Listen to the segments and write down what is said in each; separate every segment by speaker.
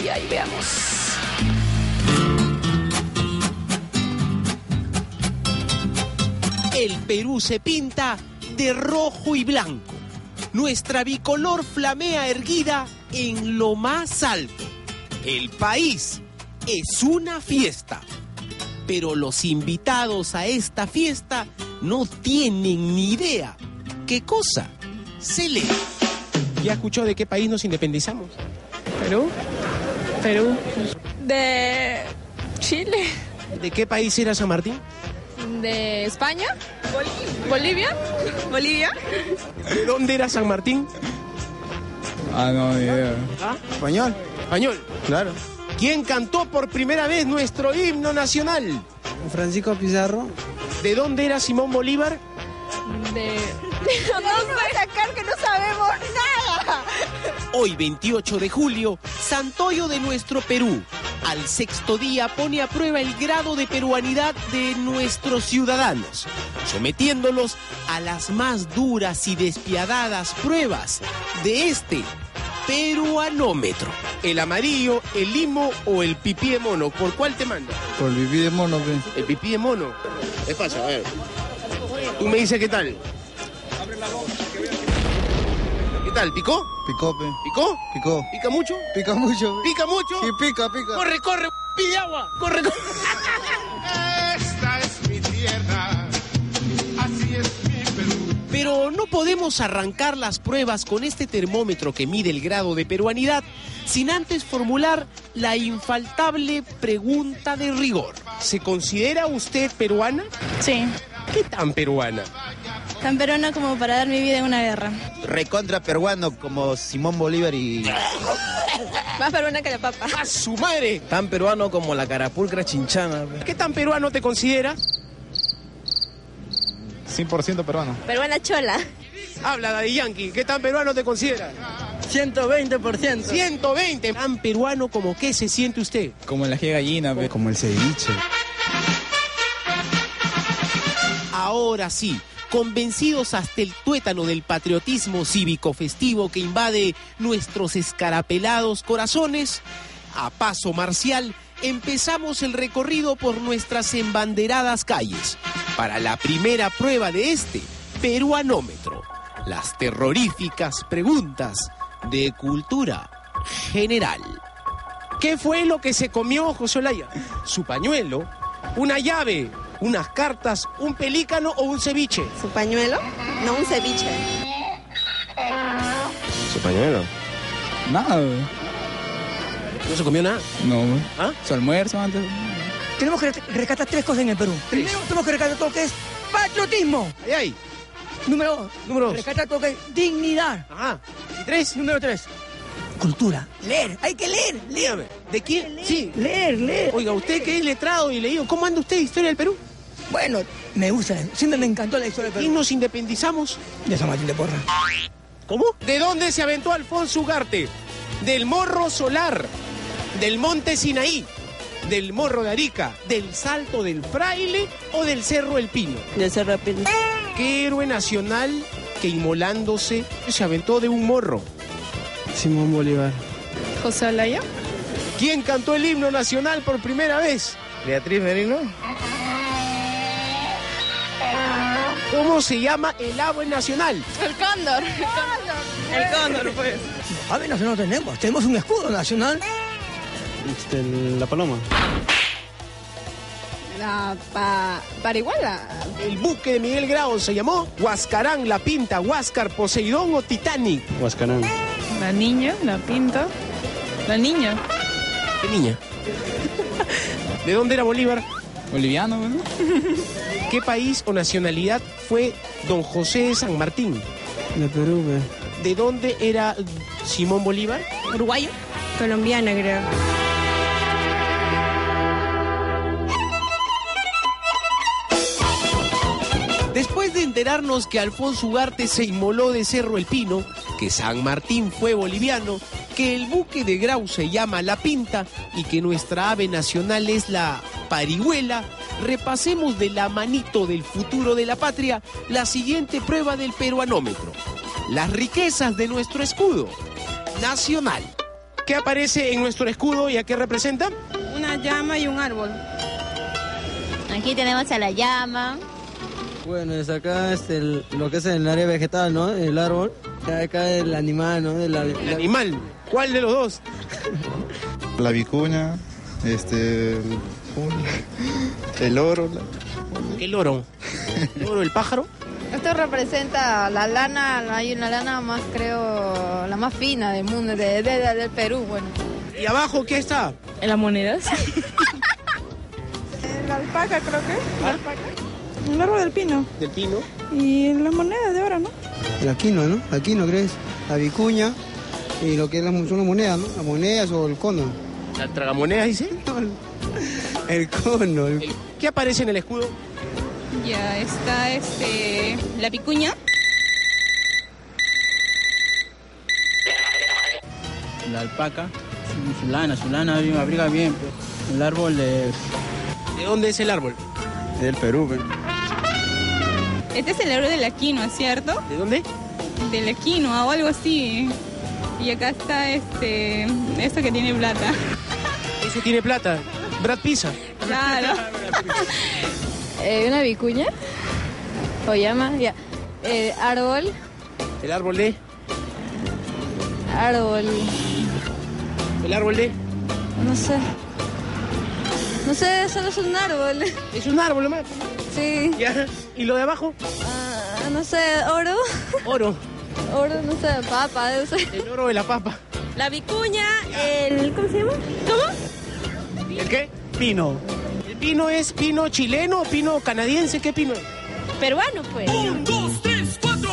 Speaker 1: ay, veamos. El Perú se pinta de rojo y blanco. Nuestra bicolor flamea erguida en lo más alto. El país es una fiesta. Pero los invitados a esta fiesta no tienen ni idea qué cosa se lee. ¿Ya escuchó de qué país nos independizamos?
Speaker 2: Perú. De Chile.
Speaker 1: ¿De qué país era San Martín?
Speaker 2: De España. Bolivia.
Speaker 1: ¿De dónde era San Martín?
Speaker 3: No, ni idea.
Speaker 1: ¿Ah?
Speaker 3: ¿Español?
Speaker 1: Español.
Speaker 3: Claro.
Speaker 1: ¿Quién cantó por primera vez nuestro himno nacional?
Speaker 3: Francisco Pizarro.
Speaker 1: ¿De dónde era Simón Bolívar?
Speaker 2: No nos va a sacar que no sabemos nada.
Speaker 1: Hoy, 28 de julio, Santoyo de nuestro Perú. Al sexto día pone a prueba el grado de peruanidad de nuestros ciudadanos, sometiéndolos a las más duras y despiadadas pruebas de este peruanómetro. ¿El amarillo, el limo o el pipí de mono? ¿Por cuál te manda?
Speaker 3: Por el pipí de mono, pe.
Speaker 1: El pipí de mono. Es fácil, a ver. Tú me dices qué tal. ¿Qué tal? ¿Picó?
Speaker 3: Picó, pe.
Speaker 1: ¿Picó?
Speaker 3: Picó.
Speaker 1: ¿Pica mucho?
Speaker 3: Pica mucho, pe.
Speaker 1: ¿Pica mucho?
Speaker 3: Sí, pica.
Speaker 1: ¡Corre, pide agua! ¡Corre!
Speaker 4: Esta es mi tierra, así es mi Perú.
Speaker 1: Pero no podemos arrancar las pruebas con este termómetro que mide el grado de peruanidad sin antes formular la infaltable pregunta de rigor. ¿Se considera usted peruana?
Speaker 2: Sí.
Speaker 1: ¿Qué tan peruana?
Speaker 2: Tan peruana como para dar mi vida en una guerra.
Speaker 3: Recontra peruano como Simón Bolívar y...
Speaker 2: Más peruana que la papa.
Speaker 1: ¡A su madre!
Speaker 3: Tan peruano como la carapulcra chinchana, pe.
Speaker 1: ¿Qué tan peruano te consideras?
Speaker 3: 100% peruano.
Speaker 2: Peruana chola.
Speaker 1: Habla, Daddy Yankee. ¿Qué tan peruano te consideras?
Speaker 3: 120%.
Speaker 1: 120. ¿Tan peruano como qué se siente usted?
Speaker 3: Como el ají de gallina, pe. Como el ceviche.
Speaker 1: Ahora sí, convencidos hasta el tuétano del patriotismo cívico festivo que invade nuestros escarapelados corazones, a paso marcial empezamos el recorrido por nuestras embanderadas calles para la primera prueba de este peruanómetro, las terroríficas preguntas de cultura general. ¿Qué fue lo que se comió José Olaya? ¿Su pañuelo? ¿Una llave? ¿Unas cartas? ¿Un pelícano o un ceviche?
Speaker 2: ¿Su pañuelo? No, un ceviche.
Speaker 1: ¿Su pañuelo?
Speaker 3: Nada,
Speaker 1: ¿No se comió nada?
Speaker 3: No, pe.
Speaker 1: ¿Ah?
Speaker 3: Su almuerzo antes.
Speaker 5: Tenemos que rescatar tres cosas en el Perú. Primero, tenemos que rescatar todo lo que es patriotismo.
Speaker 1: Ahí, ahí.
Speaker 5: Número
Speaker 1: Número 2.
Speaker 5: rescatar todo lo que es dignidad.
Speaker 1: Ajá. ¿Y 3?
Speaker 5: Número 3, cultura. Leer, hay que leer.
Speaker 1: Dígame. ¿De quién? Sí.
Speaker 5: Leer.
Speaker 1: Oiga, usted que es letrado y leído, ¿cómo anda usted de historia del Perú?
Speaker 5: Bueno, me gusta, siempre me encantó la historia del
Speaker 1: ¿Y
Speaker 5: Perú.
Speaker 1: nos independizamos?
Speaker 5: De San Martín de Porra.
Speaker 1: ¿Cómo? ¿De dónde se aventó Alfonso Ugarte? ¿Del Morro Solar? ¿Del Monte Sinaí? ¿Del Morro de Arica? ¿Del Salto del Fraile o del Cerro El Pino?
Speaker 2: Del Cerro El Pino.
Speaker 1: ¿Qué héroe nacional que inmolándose se aventó de un morro?
Speaker 3: Simón Bolívar.
Speaker 2: José Olaya.
Speaker 1: ¿Quién cantó el himno nacional por primera vez?
Speaker 3: Beatriz Merino.
Speaker 1: ¿Cómo se llama el ave nacional?
Speaker 2: El cóndor. El cóndor, pues.
Speaker 5: A ver, no tenemos un escudo nacional.
Speaker 3: La paloma.
Speaker 2: La parihuela.
Speaker 1: El buque de Miguel Grau se llamó Huascarán, La Pinta, Huáscar, Poseidón o Titanic.
Speaker 3: Huascarán.
Speaker 2: La niña, la pinta. La niña.
Speaker 1: ¿Qué niña? ¿De dónde era Bolívar?
Speaker 3: Boliviano, ¿no?
Speaker 1: ¿Qué país o nacionalidad fue don José de San Martín?
Speaker 3: De Perú, pe.
Speaker 1: ¿De dónde era Simón Bolívar?
Speaker 2: Uruguayo. Colombiana, creo.
Speaker 1: Después de enterarnos que Alfonso Ugarte se inmoló de Cerro El Pino, que San Martín fue boliviano, que el buque de Grau se llama La Pinta y que nuestra ave nacional es la parihuela, repasemos de la manito del futuro de la patria la siguiente prueba del peruanómetro. Las riquezas de nuestro escudo nacional. ¿Qué aparece en nuestro escudo y a qué representa?
Speaker 2: Una llama y un árbol.
Speaker 6: Aquí tenemos a la llama.
Speaker 3: Bueno, es acá lo que es el área vegetal, ¿no? El árbol. Acá el animal, ¿no?
Speaker 1: El animal. ¿Cuál de los dos?
Speaker 7: La vicuña, el oro.
Speaker 1: ¿Qué loro? ¿El loro, el pájaro?
Speaker 2: Esto representa la lana, hay una lana más, creo, la más fina del mundo, del Perú, bueno.
Speaker 1: ¿Y abajo qué está?
Speaker 2: ¿En las monedas? La alpaca, creo que. La alpaca. El árbol del pino.
Speaker 1: Del pino.
Speaker 2: Y las monedas de oro, ¿no?
Speaker 3: La quinoa, ¿no? La quinoa, ¿crees? La vicuña y lo que son las monedas, ¿no? Las monedas o el cono.
Speaker 1: ¿La tragamonedas dice?
Speaker 3: El cono.
Speaker 1: ¿Qué aparece en el escudo?
Speaker 2: Ya está la vicuña.
Speaker 3: La alpaca, su lana bien, abriga bien. Pues. El árbol
Speaker 1: ¿De dónde es el árbol?
Speaker 3: del Perú. Pues.
Speaker 2: Este es el árbol de la quinoa, ¿cierto?
Speaker 1: ¿De dónde?
Speaker 2: De la quinoa o algo así. Y acá está esto que tiene plata.
Speaker 1: Eso tiene plata. Brad Pizza.
Speaker 2: Claro.
Speaker 8: Una vicuña. O llama, ya. Árbol.
Speaker 1: El árbol de...
Speaker 8: Árbol.
Speaker 1: El árbol de...
Speaker 8: No sé. No sé, solo es un árbol.
Speaker 1: Es un árbol nomás.
Speaker 8: Sí.
Speaker 1: Ya. ¿Y lo de abajo?
Speaker 8: No sé, oro.
Speaker 1: Oro.
Speaker 8: Oro, no sé, papa, no sé.
Speaker 1: El oro de la papa.
Speaker 8: La vicuña, ¿cómo se llama? ¿Cómo?
Speaker 1: ¿El qué?
Speaker 3: Pino.
Speaker 1: ¿El pino es pino chileno o pino canadiense? ¿Qué pino es?
Speaker 8: Peruano, pues.
Speaker 4: 1, 2, 3, 4.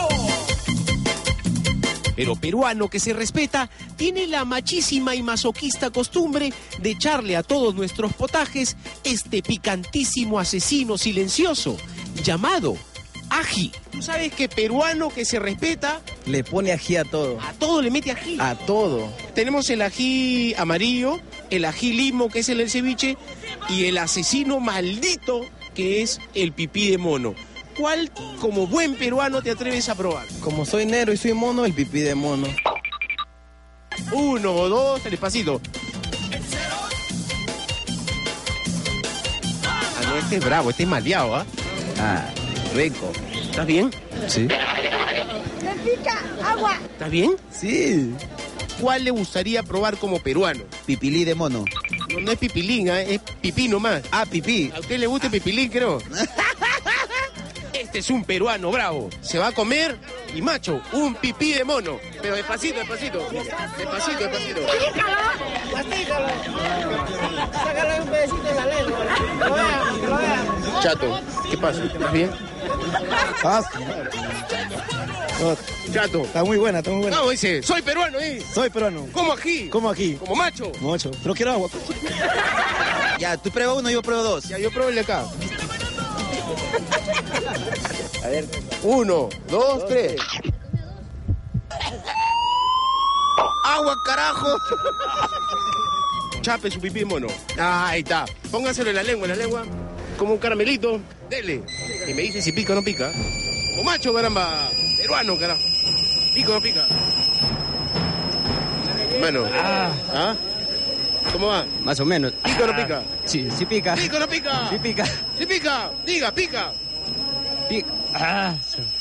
Speaker 1: Pero peruano que se respeta tiene la machísima y masoquista costumbre de echarle a todos nuestros potajes este picantísimo asesino silencioso llamado ají. ¿Tú sabes que peruano que se respeta
Speaker 3: Le pone ají a todo.
Speaker 1: a todo le mete ají?
Speaker 3: A todo.
Speaker 1: Tenemos el ají amarillo, el ají limo que es el del ceviche y el asesino maldito que es el pipí de mono. ¿Cuál, como buen peruano, te atreves a probar?
Speaker 3: Como soy negro y soy mono, el pipí de mono.
Speaker 1: 1, 2, despacito. Ah, no, este es bravo, este es maleado, ¿ah?
Speaker 3: Ah, rico.
Speaker 1: ¿Estás bien?
Speaker 3: Sí.
Speaker 2: ¡Me pica! ¡Agua!
Speaker 1: ¿Estás bien?
Speaker 3: Sí.
Speaker 1: ¿Cuál le gustaría probar como peruano?
Speaker 3: Pipilí de mono.
Speaker 1: No, no es pipilín, ¿ah? Es pipí nomás.
Speaker 3: Ah, pipí.
Speaker 1: ¿A usted le gusta el pipilín, creo? Este es un peruano bravo. Se va a comer y macho, un pipí de mono. Pero despacito, despacito. Despacito, despacito.
Speaker 2: ¡Mastícalo! ¡Sácale un pedacito de la lengua! ¡Lo vean, lo vean!
Speaker 1: Chato, ¿qué pasa? ¿Estás bien? Chato.
Speaker 3: Está muy buena, está muy buena.
Speaker 1: No, dice, soy peruano, ¿eh?
Speaker 3: Soy peruano.
Speaker 1: Como aquí.
Speaker 3: Como aquí.
Speaker 1: Como macho.
Speaker 3: Mucho. Pero quiero agua. Ya, tú pruebas uno, yo pruebo dos.
Speaker 1: Ya, yo pruebo el de acá. A ver. 1, 2, 3. ¡Agua, carajo! Chape su pipí de mono. Ah, ahí está. Póngaselo en la lengua, como un caramelito. Dele. Y me dice si pica o no pica. Como macho, caramba. Peruano, carajo. Pica o no pica. Mano. ¿Ah? ¿Cómo va?
Speaker 3: Más o menos.
Speaker 1: ¿Pica o no pica?
Speaker 3: Sí, sí pica.
Speaker 1: ¿Pica o no pica?
Speaker 3: Sí pica.
Speaker 1: Sí pica. Diga, pica.
Speaker 3: Pica. Ah,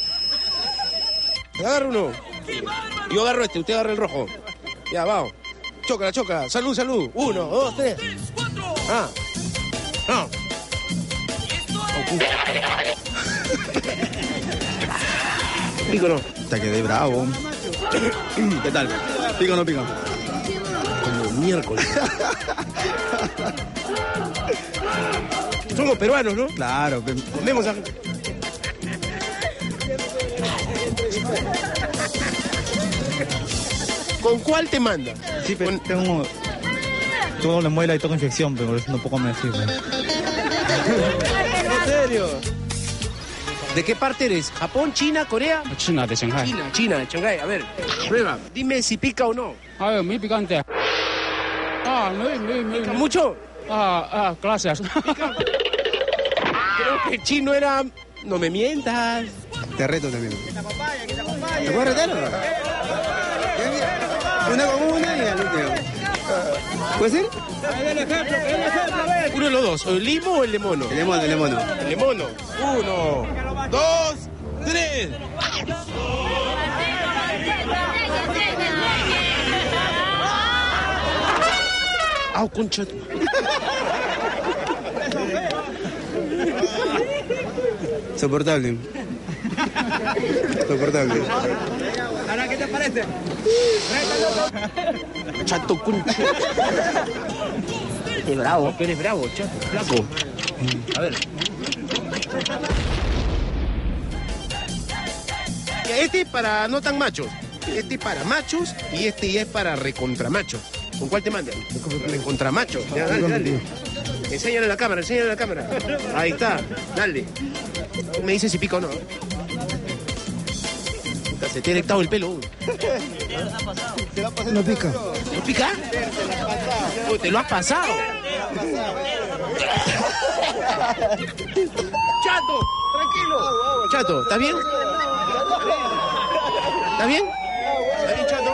Speaker 1: Agarra uno. Yo agarro este, usted agarra el rojo. Ya, vamos. Chócala, chócala. Salud, salud. 1, 2, 3. Ah. Ah. Pico no.
Speaker 3: Te quedé bravo. ¿Qué tal? ¿Pica o no pica?
Speaker 1: Como miércoles. Somos peruanos, ¿no?
Speaker 3: Claro.
Speaker 1: Comemos a... ¿Con cuál te manda?
Speaker 9: Sí, pero tengo doble muela y tengo infección, pero no puedo comer así.
Speaker 3: ¿En serio?
Speaker 1: ¿De qué parte eres? ¿Japón, China, Corea?
Speaker 9: China, de Shanghai.
Speaker 1: China, de Shanghái. A ver, prueba. Dime si pica o no.
Speaker 9: A ver, muy picante.
Speaker 1: ¿Pica mucho?
Speaker 9: Gracias.
Speaker 1: Creo que el chino era... No me mientas.
Speaker 3: Te reto también.
Speaker 1: ¿Te puedo retar o no?
Speaker 3: Una con una y al último. ¿Puede ser?
Speaker 1: Uno de los dos, ¿el limo o el lemono?
Speaker 3: El lemono, el lemono.
Speaker 1: El lemono. 1, 2, 3. ¡Au, concha!
Speaker 3: Soportable. Soportable.
Speaker 5: Ahora, ¿qué te parece?
Speaker 1: Chato, concha.
Speaker 2: Qué bravo.
Speaker 1: Eres bravo, chato. Flaco. A ver. Este es para no tan machos. Este es para machos y este ya es para recontramachos. ¿Con cuál te mandan? Recontramachos. Ya, dale, dale. Enséñale a la cámara, enséñale a la cámara. Ahí está, dale. Me dice si pica o no. Se te ha erectado el pelo.
Speaker 3: No pica.
Speaker 1: ¿No pica? Te lo has pasado. Chato, tranquilo. Chato, ¿estás bien? ¿Estás bien? ¿Estás bien, Chato?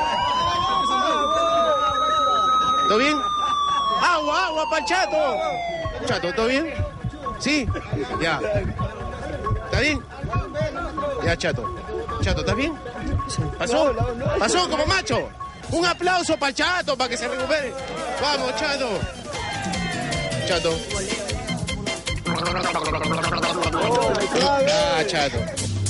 Speaker 1: ¿Todo bien? ¡Agua, agua para el Chato! Chato, ¿todo bien? ¿Sí? Ya. ¿Está bien? Ya, Chato. Chato, ¿estás bien? ¿Pasó? ¿Pasó como macho? Un aplauso para el Chato, para que se recupere. Vamos, Chato. Chato. Ah, Chato.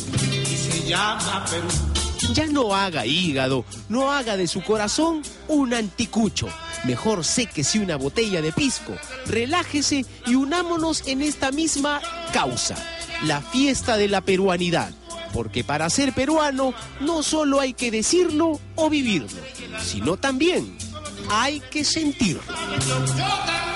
Speaker 1: Ya no haga hígado, no haga de su corazón un anticucho. Mejor séquese una botella de pisco, relájese y unámonos en esta misma causa, la fiesta de la peruanidad. Porque para ser peruano no solo hay que decirlo o vivirlo, sino también hay que sentirlo.